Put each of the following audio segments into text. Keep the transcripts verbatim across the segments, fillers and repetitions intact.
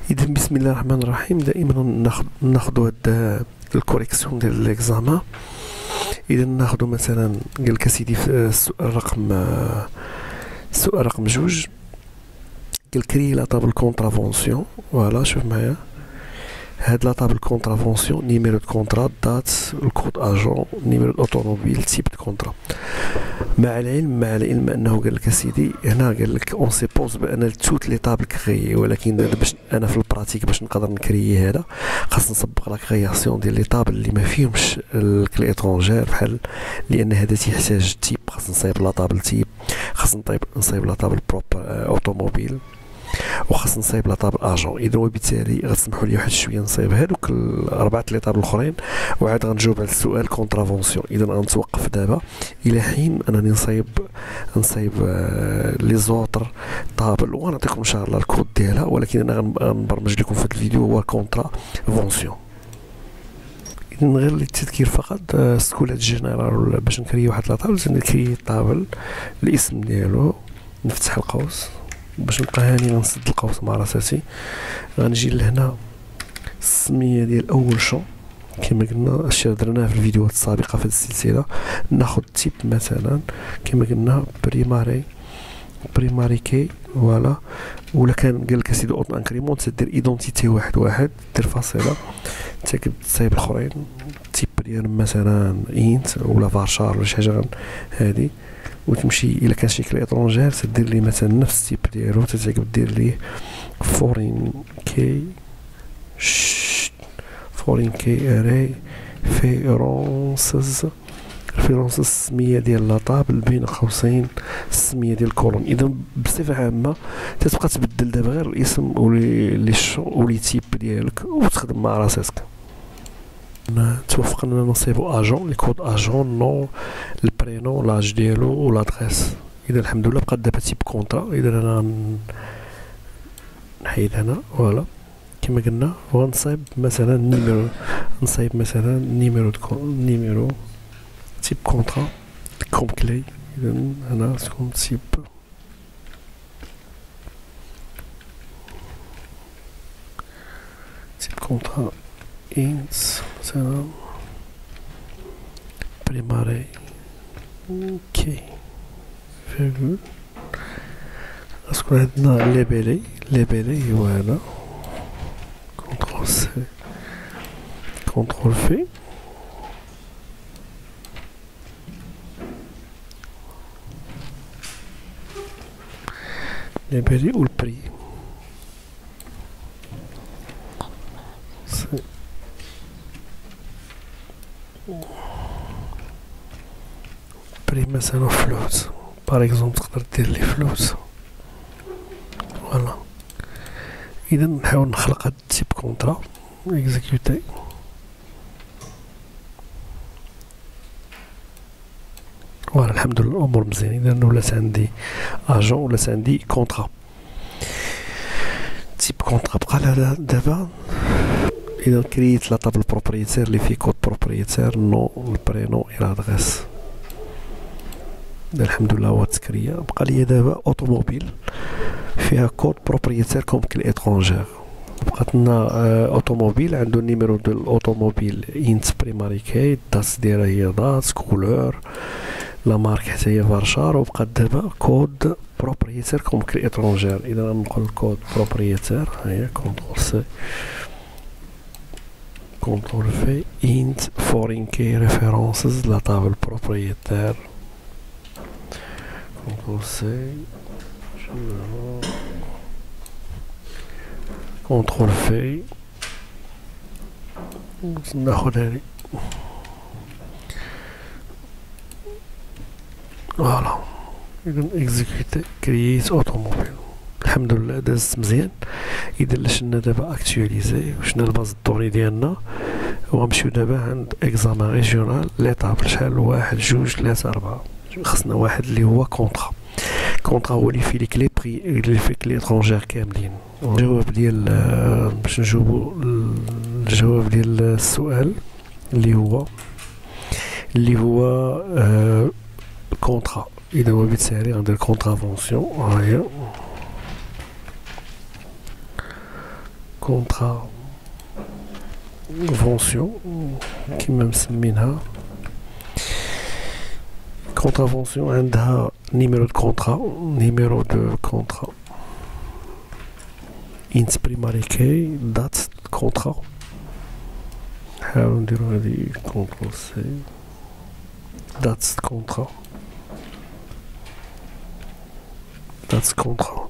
اذا بسم الله الرحمن الرحيم. دائما ناخذ ناخذ هاد الكوريكسيون ديال ليكزامان. اذا ناخذ مثلا قال لك اسيدي في السؤال رقم السؤال رقم جوج، قال كري لا طابل كونترافونسيون. فوالا شوف معايا هاد لا طابل كونترافونسيون، نيميرو دو كونترا، دات، الكود اجون، نيميرو دو اوتوموبيل، تيب دو كونترا. مع العلم مع العلم انه قال لك اسيدي هنا قال لك اون سي بوز بان توت لي طابل كري، ولكن باش انا في البراتيك باش نقدر نكري هذا خاص نسبق لا كرياسيون ديال لي طابل اللي ما فيهمش الكلي اترونجير بحال، لان هذا تيحتاج تيب، خاص نصايب لا طابل تيب، خاص نطيب نصايب لا طابل بروب اوتوموبيل، وخاص نصايب لا طابل اجون. اذا وبالتالي غتسمحوا لي واحد شويه نصايب هذوك الاربعه لي طابل الاخرين وعاد غنجاوب على السؤال كونترافونسيون. اذا غنتوقف دابا الى حين انني نصايب نصايب آه لي زوتر طابل، ونعطيكم ان شاء الله الكود ديالها، ولكن انا غنبرمج لكم في هذا الفيديو هو كونترافونسيون. اذا غير للتذكير فقط، آه سكولات جينيرال باش نكري واحد لا طابل نكري طابل الاسم ديالو، نفتح القوس باش نبقى هاني غنسد القوس مع راساتي، غنجي لهنا السميه ديال اول شون كما قلنا الشيء درناه في الفيديوهات السابقه في هذه السلسله. ناخذ تيب مثلا كما قلنا بريماري بريماري كي، فوالا. ولا كان قال لك سيدي اوت انكريمون تدير ايدونتيتي واحد واحد، دير فاصله تاكد تصايب الاخرين، تيب ديالهم مثلا انت ولا فارشار ولا شي حاجه هادي، وتمشي الا كان شي كلي اترونجير تدير لي مثلا نفس التيب ديالو، تتعقب دير ليه فورين كي فورين كي اري فيرونسز ريفيرونس السميه ديال لاطابل بين قوسين السميه ديال الكولون. اذا بصفه عامه تتبقى تبدل دابا غير الاسم ولي لي شو ولي تيب ديالك وتخدم مع راسك. توفقنا نصيبو اجون، الكود اجون، نو، البرينون، لاج ديالو ولادريس. اذا الحمد لله بقات دابا تيب كونترا. اذا انا نحيد هنا فوالا كما قلنا، وغنصايب مثلا نيميرو، نصايب مثلا نيميرو نيميرو تيب كونترا كوم كلي. اذا هنا تكون تيب تيب كونترا انت مثلا بريماري كي فيرغول. غتكون عندنا ليبيلي ليبيلي هو هذا، كونترول سي كونترول في، ليبيلي والبري سي بري مثلا فلوس باغ اكزومبل، تقدر دير لي فلوس فوالا. اذا نحاول نخلق هاد التيب كونترا اكزيكوتي. فوالا الحمد لله الامور مزيان. اذا ولات عندي اجون ولات عندي كونترا تيب كونترا. بقى لها دابا اذا كريت لا طابل بروبريتير اللي فيه كود بروبريتير، نو، البرينو، الادريس. الحمد لله هو تكريا. بقى لي دابا اوتوموبيل فيها كود بروبريتير كوم كلي اترونجير. بقات لنا اوتوموبيل عنده النيميرو ديال الاوتوموبيل انت بريماري كي، دات ديالها هي دات، كولور، لا مارك حتى هي فارشار. وبقات دابا كود بروبريتير كوم كلي اترونجير. اذا غنقول كود بروبريتير هي كونترول سي كونترول في انت فورين كي ريفيرونسز لا طابل بروبريتير، كونترول سي كونترول في، ناخد هادي فوالا. اذا اكزيكوتي كرييت اوتوموبيل. الحمد لله دازت مزيان. اذا لشنا دابا اكتواليزي وشنا الباز الدوري ديالنا، وغنمشيو دابا عند اكزامان ريجيونال لي طابل. شحال؟ واحد جوج ثلاثة أربعة. خصنا واحد اللي هو كونطرا. كونطرا هو اللي فيه لي كلي بري اللي فيه كلي اترونجير كاملين. الجواب ديال باش نجاوبو الجواب ديال السؤال اللي هو اللي هو آه كونطرا. اذا وبالتالي غندير كونترافونسيون. هاهي كونترا فونسيون كما مسمينها. كونترافونسيون عندها نيميرو دو كونترا، نيميرو دو كونترا، انت بريماريكي، دات كونترا. نحاولو نديرو هادي كونترول سي، دات كونترا، دات كونترا،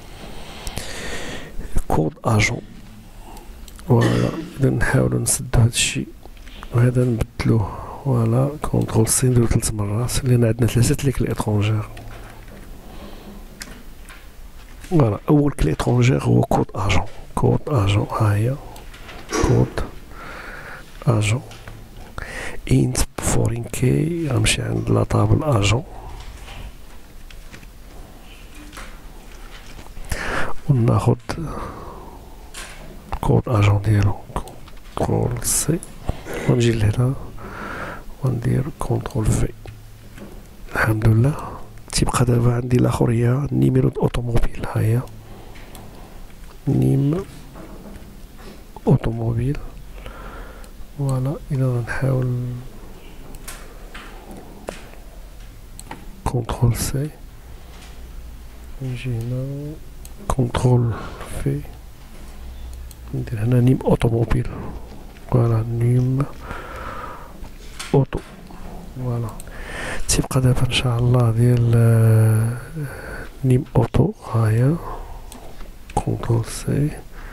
كود اجون. فوالا اذا نحاولو نسدو هادشي وهذا نبدلوه. فوالا كونترول سي نديرو ثلاث مرات لان عندنا ثلاثة لي كلي اترونجير. فوالا اول كلي اترونجير هو كود اجون، كود اجون ها هي كود اجون انت فورين كي. غنمشي عند لا طابل اجون وناخد كود اجون ديالو كونترول سي ونجي لهنا وندير كونترول في. الحمد لله. تيبقى دابا عندي الاخر هي نيميرو اوتوموبيل، ها هي نيم اوتوموبيل. فوالا اذا نحاول كونترول سي نجي هنا كونترول في ندير هنا نيم اوتوموبيل. فوالا نيم اوتو. فوالا تيبقى دابا ان شاء الله ديال نيم اوتو ها هي كونترول سي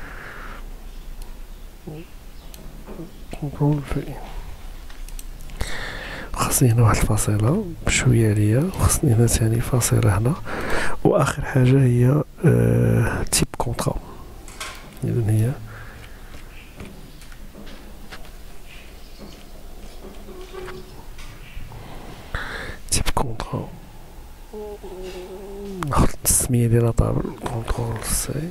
كونترول في. خاصني هنا واحد الفاصلة بشوية عليا، خاصني هنا ثاني فاصلة هنا، واخر حاجة هي اه تيب كونترا. اذا هي تيب كونترا. ناخد التسمية ديال طابل كونترول سي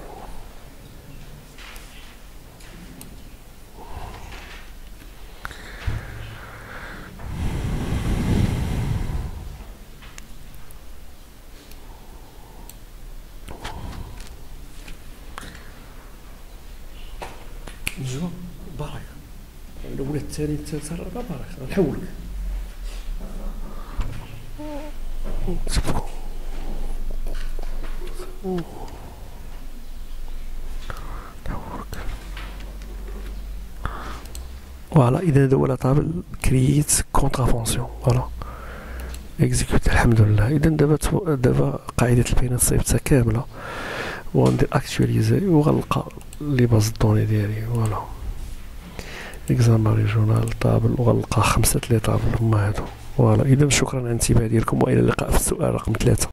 نجوا بركة. الأولى الثانية الثالثة الرابعة بركة. نحولك فوالا. اذا هذا هو لا طابل كرييت كونترافونسيون. فوالا اكزيكوت. الحمد لله. اذا دابا دابا قاعده البيانات صيفطها كامله وندير اكتواليزي وغنلقى لي باز دوني ديالي. فوالا اكزامان ريجونال طابل وغنلقى خمسه لي طابل هما هادو. فوالا اذا شكرا على الانتباه ديالكم والى اللقاء في السؤال رقم ثلاثة.